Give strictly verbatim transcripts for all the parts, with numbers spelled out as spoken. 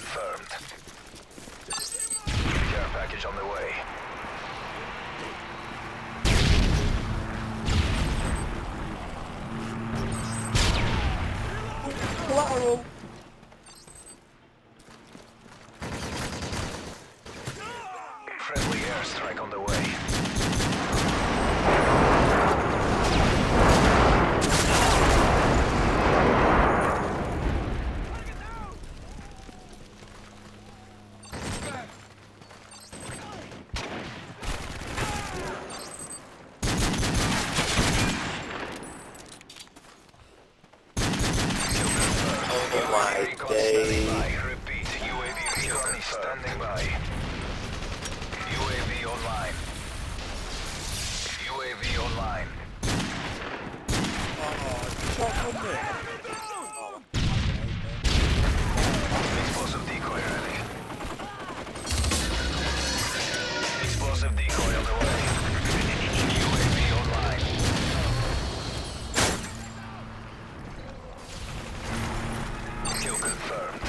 confirmed. Care package on the way. Collateral. Friendly airstrike on the way. Repeat, U A V recon standing by. U A V online. U A V online. Explosive decoy ready. Explosive decoy on the way. U A V online. Kill confirmed.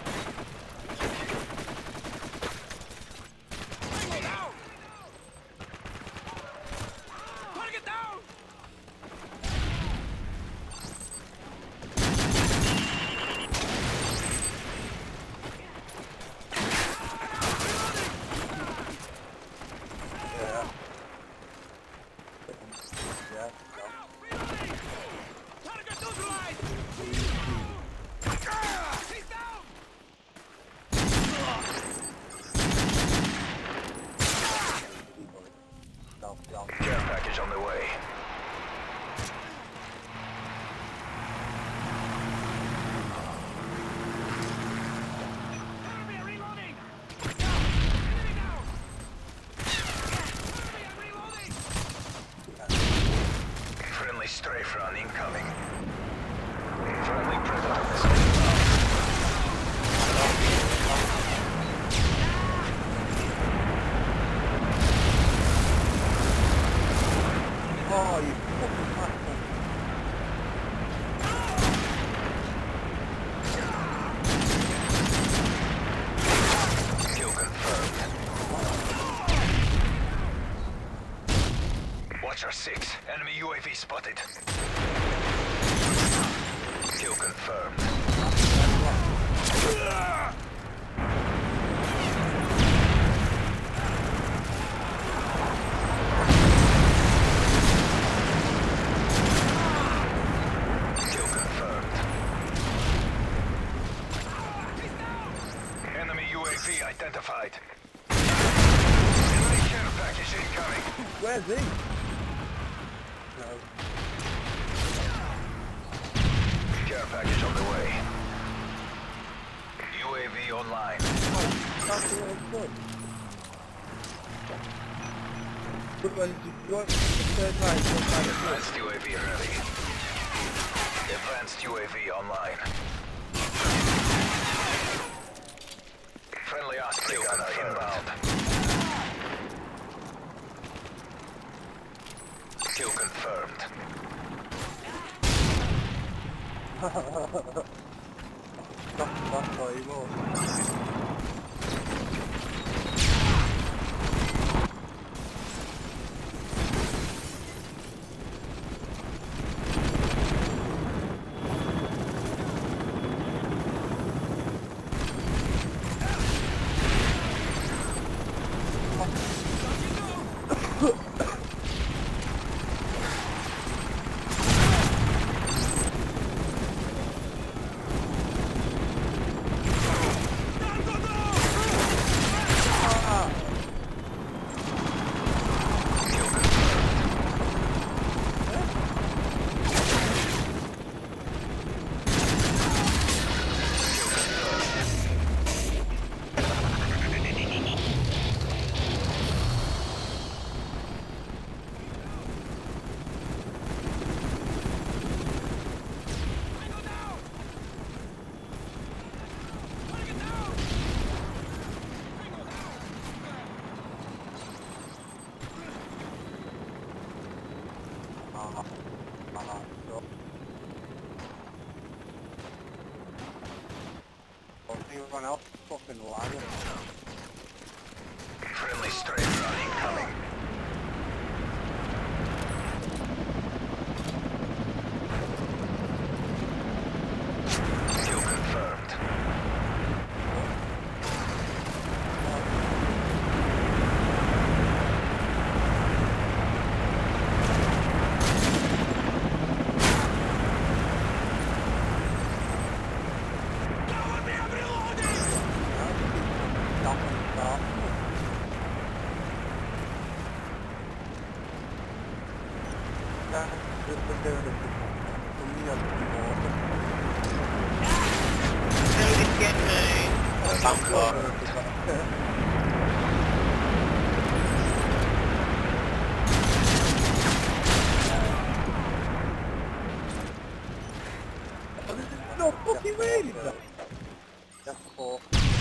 Care package on the way. Friendly strafe run incoming. Friendly predator missile inbound. Oh, you fucking bastard. Kill confirmed. Watcher six, enemy U A V spotted. Kill confirmed. Identified. Enemy care package incoming. Where's he? No. Care package on the way. U A V online. Oh, that's the way it's good. Good one, you want the third line, third line. Advanced U A V ready. Advanced U A V online. Friendly Osprey gunner inbound. Kill confirmed. That's, that's how he was. Everyone else is fucking lagging. Friendly straight run incoming. Kill confirmed. No fucking way is that? That's four.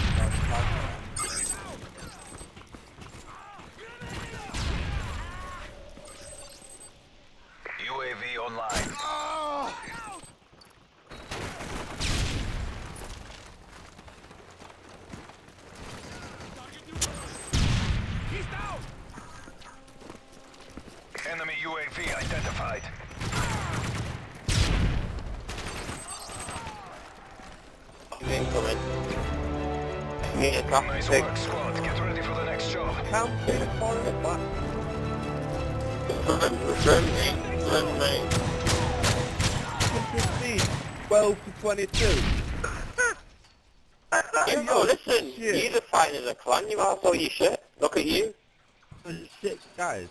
U A V online. Enemy U A V identified. Incoming. Need a traffic Nice tick. work, squad. Get ready for the next job. Can't see the corner of the back. Run me, run me. fifteen, twelve to twenty-two. You know, listen, Shit. you're just fighting as a clan, you are, so you shit. Look at you. Shit, guys.